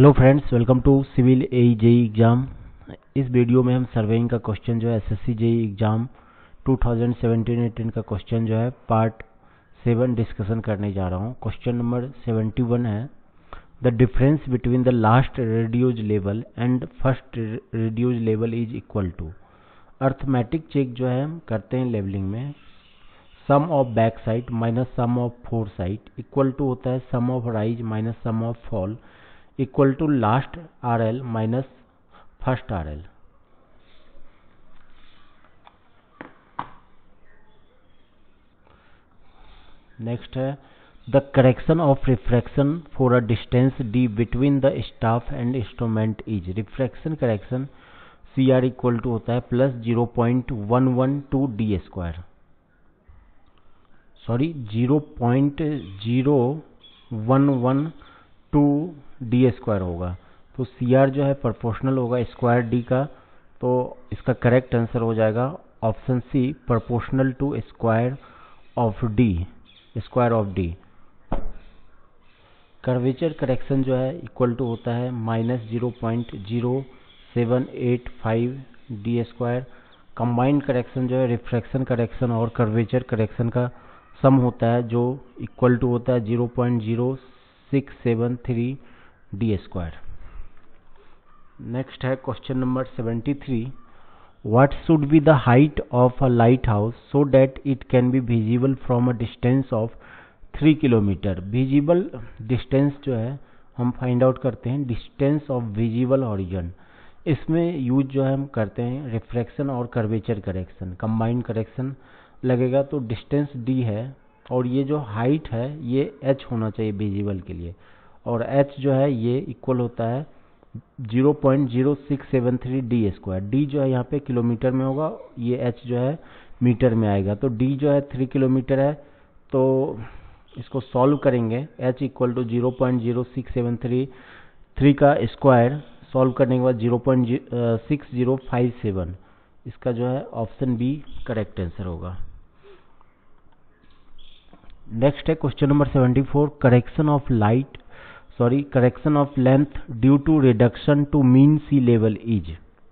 Hello friends, welcome to civil AE JE exam. इस वीडियो में हम सर्वेइंग का क्वेश्चन जो है एसएससी जेई एग्ज़ाम 2017-18 का क्वेश्चन जो है पार्ट 7 डिस्कशन करने जा रहा हूँ। क्वेश्चन नंबर 71 है, the difference between the last reduce level and first reduce level is equal to. Arithmetic check जो है हम करते हैं लेवलिंग में, sum of back side minus sum of fore side equal to होता है sum of rise minus sum of fall equal to last RL minus first RL। Next है the correction of refraction for a distance d between the staff and instrument is. Refraction correction CR equal to होता है plus 0.112 d square, sorry 0.0112 d square होगा। तो CR जो है proportional होगा square D का, तो इसका करेक्ट आंसर हो जाएगा option C, proportional to square of D, square of D। Curvature correction जो है इक्वल टू होता है minus 0.0785 D square. Combined correction जो है रिफ्रैक्शन करेक्शन और कर्वेचर करेक्शन का सम होता है जो इक्वल टू होता है 0.0673 D स्क्वायर। नेक्स्ट है question number 73, what should be the height of a lighthouse so that it can be visible from a distance of 3 kilometre. Visible distance जो है हम फाइंड आउट करते हैं distance of visible horizon. इसमें use जो है हम करते हैं रिफ्रैक्शन और कर्वेचर करेक्शन, कंबाइंड करेक्शन लगेगा तो डिस्टेंस D है और ये जो हाइट है ये h होना चाहिए विजिबल के लिए, और h जो है ये इक्वल होता है 0.0673 D स्क्वायर। D जो है यहाँ पे किलोमीटर में होगा, ये h जो है मीटर में आएगा, तो D जो है 3 किलोमीटर है, तो इसको सॉल्व करेंगे h इक्वल टू 0.0673 का स्क्वायर सॉल्व करने के बाद 0.6057, इसका जो है ऑप्शन बी करेक्ट आंसर होगा। नेक्स्ट है question number 74, correction of correction of length due to reduction to mean sea level is.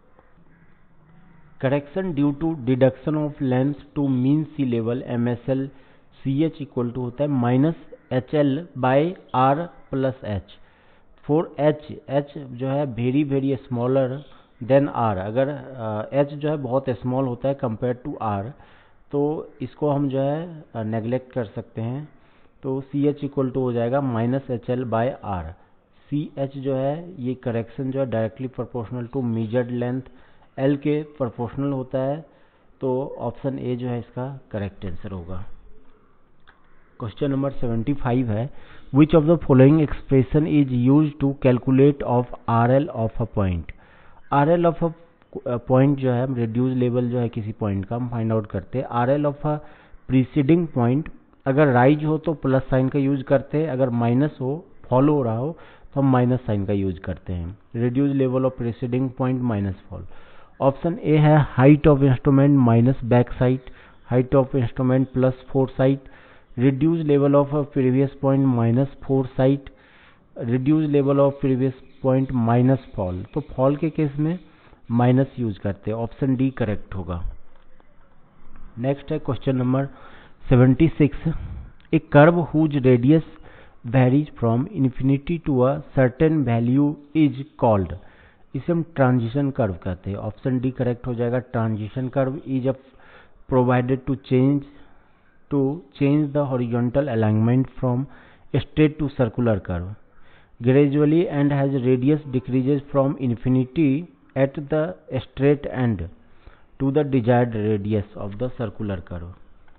Correction due to deduction of length to mean sea level MSL CH equal to होता है minus HL by R plus H। For H जो है very very smaller than R, अगर H जो है बहुत small होता है कंपेयर टू R, तो इसको हम जो है नेग्लेक्ट कर सकते हैं, तो CH इक्वल टू हो जाएगा minus HL by R। CH जो है ये करेक्शन जो है directly proportional to measured length L के प्रोपोर्शनल होता है, तो ऑप्शन ए जो है इसका करेक्ट आंसर होगा। क्वेश्चन नंबर 75 है, which of the following expression is use to calculate of RL of a point. RL of a point जो है हम रिड्यूस लेवल जो है किसी पॉइंट का हम फाइंड आउट करते हैं। RL of a preceding point, अगर राइज हो तो प्लस साइन का यूज करते हैं, अगर माइनस हो फॉल हो रहा हो तो हम माइनस साइन का यूज करते हैं। Reduce level of preceding point minus fall. Option A है height of instrument minus back side, height of instrument plus fore side, reduce level of previous point minus fore side, reduce level of previous point minus fall. तो fall के case में minus use करते हैं, option D correct होगा। Next है question number 76, a curve whose radius varies from infinity to a certain value is called. इसे हम transition curve कहते हैं, ऑप्शन डी करेक्ट हो जाएगा। Transition curve is a provided to change the horizontal alignment from straight to circular curve gradually and has radius decreases from infinity at the straight end to the desired radius of the circular curve.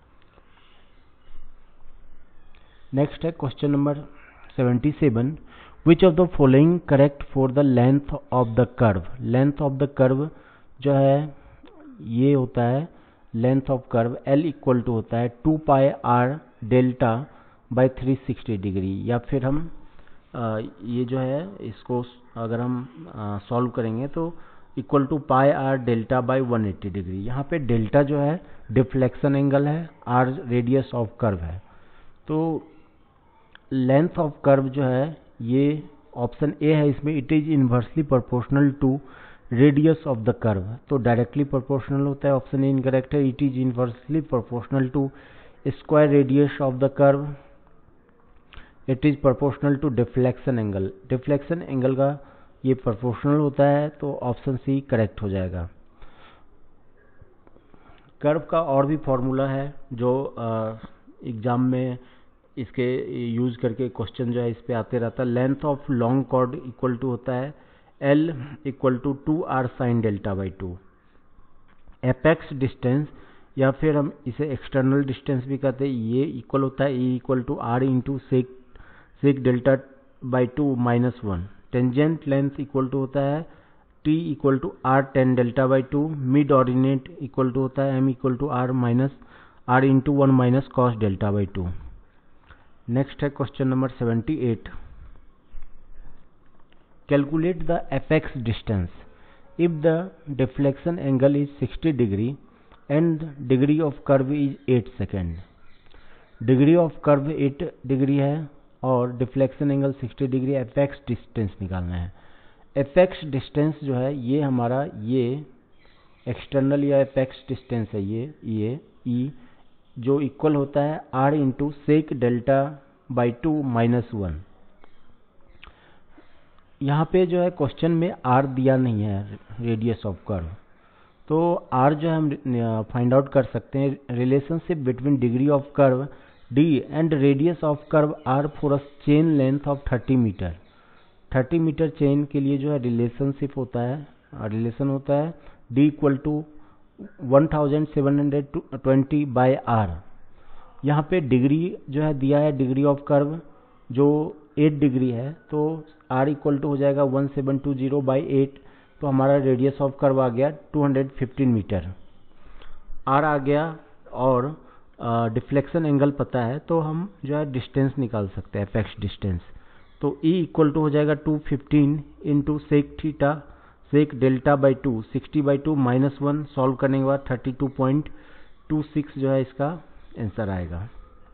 Next है question number 77, which of the following correct for the length of the curve। length of the curve जो है ये होता है length of curve L equal to होता है 2 pi R delta by 360 degree, या फिर हम ये जो है इसको अगर हम सॉल्व करेंगे तो equal to pi R delta by 180 degree. यहाँ पे डेल्टा जो है डिफ्लेक्शन एंगल है, R रेडियस ऑफ कर्व है, तो लेंथ ऑफ कर्व जो है ये ऑप्शन ए है इसमें, it is inversely proportional to radius of the curve, तो डायरेक्टली प्रोपोर्शनल होता है, ऑप्शन ए इनकरेक्ट है। It is inversely proportional to square radius of the curve, it is proportional to deflection angle, deflection angle का ये proportional होता है, तो option C correct हो जाएगा। कर्व का और भी फॉर्मूला है जो एग्जाम में इसके यूज करके क्वेश्चन जो है इस पे आते रहता है। Length of long chord equal to होता है L equal to 2r sine delta by 2। Apex distance या फिर हम इसे एक्सटर्नल डिस्टेंस भी कहते हैं, ये इक्वल होता है E equal to R into sec delta by 2 minus 1। Tangent length equal to होता है T equal to R tan delta by 2। Mid ordinate equal to होता है M equal to R minus R into 1 minus cos delta by 2। Next है question number 78। Calculate the apex distance if the deflection angle is 60 degree and degree of curve is 8 second. Degree of curve 8 degree है और deflection angle 60 degree, apex distance निकालना है। Apex distance जो है ये हमारा ये एक्सटर्नल या एपेक्स डिस्टेंस है, ये E जो इक्वल होता है R into sec delta by 2 minus 1। यहाँ पे जो है क्वेश्चन में R दिया नहीं है रेडियस ऑफ कर्व, तो R जो है हम फाइंड आउट कर सकते हैं। Relationship between degree of curve D and radius of curve R for a chain length of 30 metre. 30 metre chain के लिए जो है रिलेशनशिप होता है, रिलेशन होता है D equal to 1720 by R। यहाँ पे डिग्री जो है दिया है, डिग्री ऑफ कर्व जो 8 डिग्री है, तो R इक्वल टू हो जाएगा 1720 बाई 8, तो हमारा रेडियस ऑफ कर्व आ गया 215 मीटर। R आ गया और डिफ्लेक्शन एंगल पता है, तो हम जो है डिस्टेंस निकाल सकते हैं, एपेक्स डिस्टेंस। तो E इक्वल टू हो जाएगा 215 into sec theta sec delta by 2, 60 by 2 minus 1, solve करने के बाद 32.26 जो है इसका आंसर आएगा।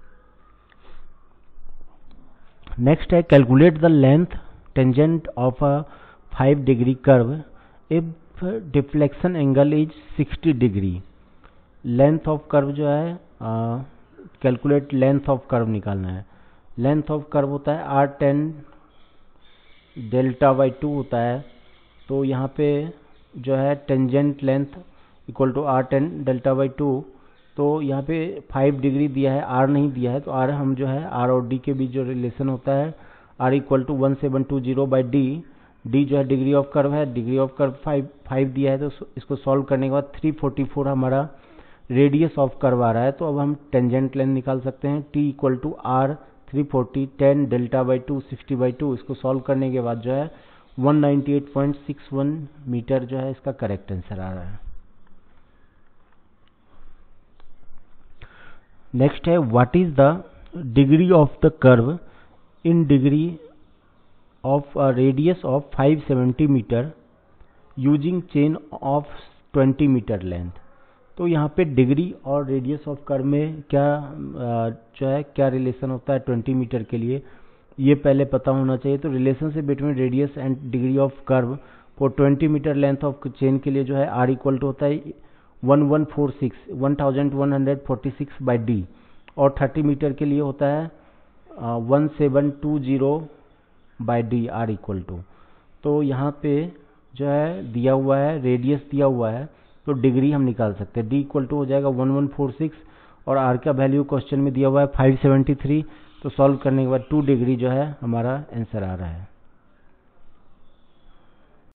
नेक्स्ट है calculate the length tangent of a 5 degree curve if deflection angle is 60 degree. Length of curve जो है कैलकुलेट लेंथ ऑफ कर्व निकालना है। लेंथ ऑफ कर्व होता है R10 डेल्टा बाई 2 होता है, तो यहाँ पे जो है tangent length equal to R10 delta by 2, तो यहाँ पे 5 डिग्री दिया है, R नहीं दिया है, तो R हम जो है R और D के बीच जो रिलेशन होता है R equal to 1720 by D, D जो है डिग्री ऑफ कर्व है, डिग्री ऑफ कर्व 5 दिया है, तो इसको सॉल्व करने के बाद 344 हमारा रेडियस ऑफ कर्व आ रहा है, तो अब हम टेंजेंट लेंथ निकाल सकते हैं। T equal to R 340 10 delta by 2 60 by 2, इसको सॉल्व करने के बाद जो है 198.61 मीटर जो है इसका करेक्ट आंसर आ रहा है। नेक्स्ट है what is the degree of the curve in degree of radius of 570 metre using chain of 20 metre length. तो यहाँ पे डिग्री और रेडियस ऑफ कर्व में क्या जो है क्या रिलेशन होता है 20 मीटर के लिए, ये पहले पता होना चाहिए। तो relationship between radius and degree of curve for 20 metre length of chain के लिए जो है R इक्वल टू होता है 1146 बाई D, और 30 मीटर के लिए होता है 1720 by D R equal to. तो यहाँ पे जो है दिया हुआ है रेडियस दिया हुआ है, तो डिग्री हम निकाल सकते हैं। D इक्वल टू हो जाएगा 1146 और R का वैल्यू क्वेश्चन में दिया हुआ है 573, तो सॉल्व करने के बाद 2 डिग्री जो है हमारा आंसर आ रहा है।